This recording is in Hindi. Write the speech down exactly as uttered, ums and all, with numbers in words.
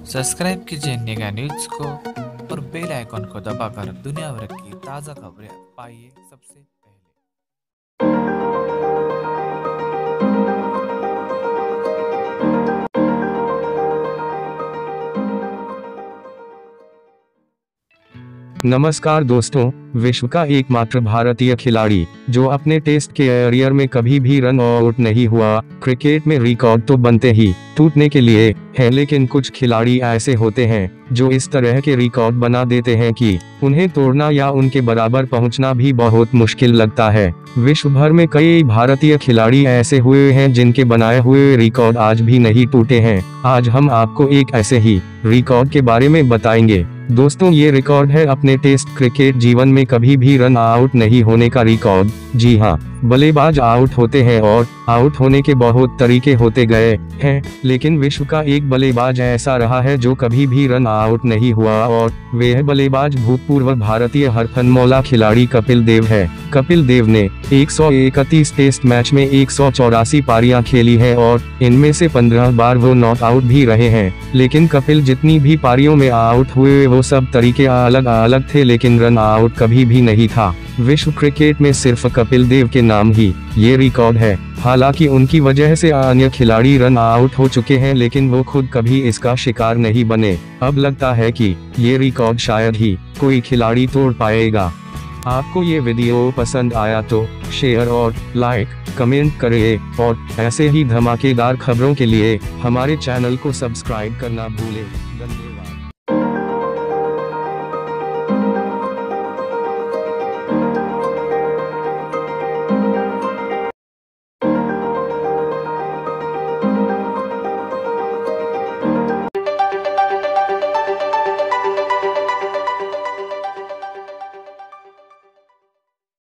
सब्सक्राइब कीजिए नेगा न्यूज़ को और बेल आइकॉन को दबाकर दुनिया भर की ताज़ा खबरें पाइए सबसे पहले। नमस्कार दोस्तों, विश्व का एकमात्र भारतीय खिलाड़ी जो अपने टेस्ट के करियर में कभी भी रन आउट नहीं हुआ। क्रिकेट में रिकॉर्ड तो बनते ही टूटने के लिए हैं, लेकिन कुछ खिलाड़ी ऐसे होते हैं जो इस तरह के रिकॉर्ड बना देते हैं कि उन्हें तोड़ना या उनके बराबर पहुंचना भी बहुत मुश्किल लगता है। विश्व भर में कई भारतीय खिलाड़ी ऐसे हुए हैं जिनके बनाए हुए रिकॉर्ड आज भी नहीं टूटे हैं। आज हम आपको एक ऐसे ही रिकॉर्ड के बारे में बताएंगे। दोस्तों, ये रिकॉर्ड है अपने टेस्ट क्रिकेट जीवन में कभी भी रन आउट नहीं होने का रिकॉर्ड। जी हाँ, बल्लेबाज आउट होते हैं और आउट होने के बहुत तरीके होते गए हैं, लेकिन विश्व का एक बल्लेबाज ऐसा रहा है जो कभी भी रन आउट नहीं हुआ, और वह बल्लेबाज भूतपूर्व भारतीय हरफनमौला खिलाड़ी कपिल देव है। कपिल देव ने एक सौ इकतीस टेस्ट मैच में एक सौ चौरासी पारियां खेली हैं और इनमें से पंद्रह बार वो नॉट आउट भी रहे हैं। लेकिन कपिल जितनी भी पारियों में आउट हुए वो सब तरीके अलग अलग थे, लेकिन रन आउट कभी भी नहीं था। विश्व क्रिकेट में सिर्फ कपिल देव के नाम ही ये रिकॉर्ड है। हालांकि उनकी वजह से अन्य खिलाड़ी रन आउट हो चुके हैं, लेकिन वो खुद कभी इसका शिकार नहीं बने। अब लगता है कि ये रिकॉर्ड शायद ही कोई खिलाड़ी तोड़ पाएगा। आपको ये वीडियो पसंद आया तो शेयर और लाइक कमेंट करें, और ऐसे ही धमाकेदार खबरों के लिए हमारे चैनल को सब्सक्राइब करना भूलें। धन्यवाद।